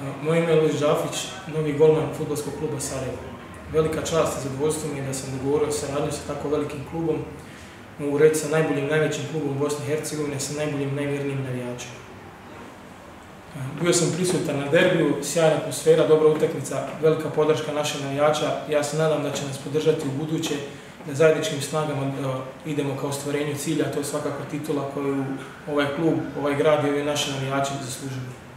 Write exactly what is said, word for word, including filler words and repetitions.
Moje ime je Luis Đafić, novi golman fudbalskog kluba Sarajevo. Velika čast i zadovoljstvo mi je da sam dogovorio saradnju sa tako velikim klubom, mogu reći sa najboljim, najvećim klubom Bosne i Hercegovine, sa najboljim, najvjernijim navijačima. Bio sam prisutan na derbiju, sjajna atmosfera, dobra utakmica, velika podrška naših navijača. Ja se nadam da će nas podržati u buduće, da zajedničkim snagama idemo ka ostvarenju cilja, to je svakako titula koju ovaj klub, ovaj grad i ovi naši navijači zaslužuju.